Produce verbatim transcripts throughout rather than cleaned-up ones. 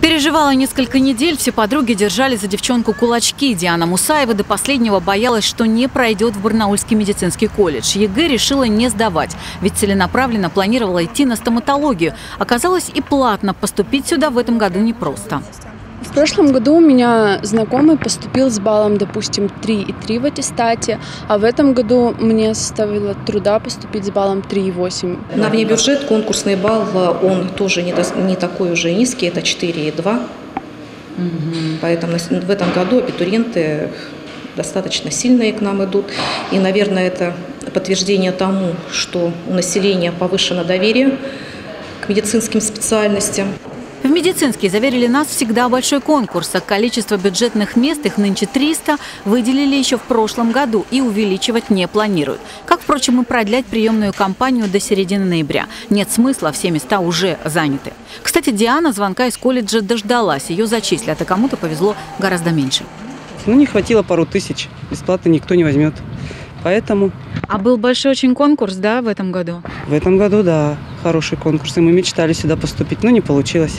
Переживала несколько недель, все подруги держали за девчонку кулачки. Диана Мусаева до последнего боялась, что не пройдет в Барнаульский медицинский колледж. ЕГЭ решила не сдавать, ведь целенаправленно планировала идти на стоматологию. Оказалось, и платно поступить сюда в этом году непросто. В прошлом году у меня знакомый поступил с баллом, допустим, три и три в аттестате, а в этом году мне составило труда поступить с баллом три и восемь. На внебюджет конкурсный балл, он тоже не, не такой уже низкий, это четыре и два. Угу. Поэтому в этом году абитуриенты достаточно сильные к нам идут. И, наверное, это подтверждение тому, что у населения повышено доверие к медицинским специальностям. В медицинский, заверили нас, всегда большой конкурс. А количество бюджетных мест, их нынче триста, выделили еще в прошлом году и увеличивать не планируют. Как, впрочем, и продлять приемную кампанию до середины ноября. Нет смысла, все места уже заняты. Кстати, Диана звонка из колледжа дождалась. Ее зачислят, а кому-то повезло гораздо меньше. Ну, не хватило пару тысяч. Бесплатно никто не возьмет. Поэтому... А был большой очень конкурс, да, в этом году? В этом году, да, хороший конкурс. И мы мечтали сюда поступить, но не получилось.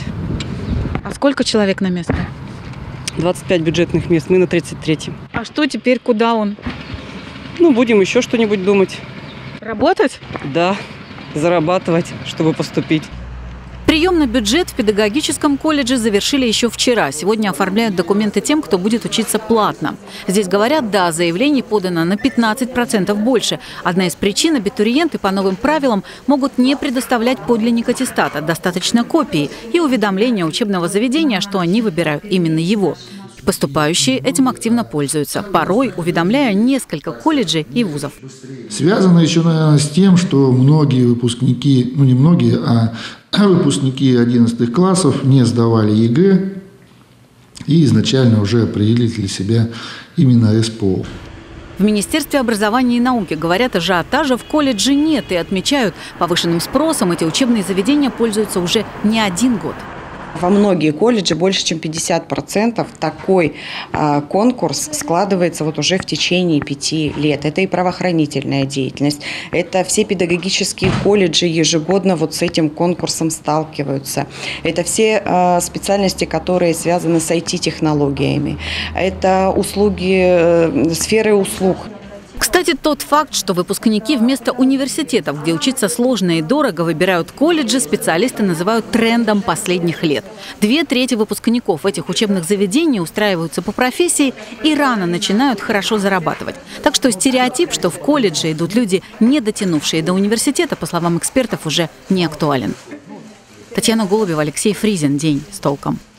А сколько человек на место? двадцать пять бюджетных мест, мы на тридцать третьем. А что теперь, куда он? Ну, будем еще что-нибудь думать. Работать? Да, зарабатывать, чтобы поступить. Приемный бюджет в педагогическом колледже завершили еще вчера. Сегодня оформляют документы тем, кто будет учиться платно. Здесь говорят, да, заявлений подано на пятнадцать процентов больше. Одна из причин – абитуриенты по новым правилам могут не предоставлять подлинник аттестата. Достаточно копии и уведомления учебного заведения, что они выбирают именно его. Поступающие этим активно пользуются, порой уведомляя несколько колледжей и вузов. Связано еще, наверное, с тем, что многие выпускники, ну не многие, а выпускники одиннадцатых классов не сдавали ЕГЭ и изначально уже определили для себя именно СПО. В Министерстве образования и науки говорят, ажиотажа в колледже нет и отмечают, повышенным спросом эти учебные заведения пользуются уже не один год. Во многие колледжи больше чем пятьдесят процентов такой э, конкурс складывается вот уже в течение пяти лет. Это и правоохранительная деятельность, это все педагогические колледжи ежегодно вот с этим конкурсом сталкиваются. Это все э, специальности, которые связаны с ай ти-технологиями. Это услуги, э, сферы услуг. Кстати, тот факт, что выпускники вместо университетов, где учиться сложно и дорого, выбирают колледжи, специалисты называют трендом последних лет. Две трети выпускников этих учебных заведений устраиваются по профессии и рано начинают хорошо зарабатывать. Так что стереотип, что в колледже идут люди, не дотянувшие до университета, по словам экспертов, уже не актуален. Татьяна Голубева, Алексей Фризин. День с толком.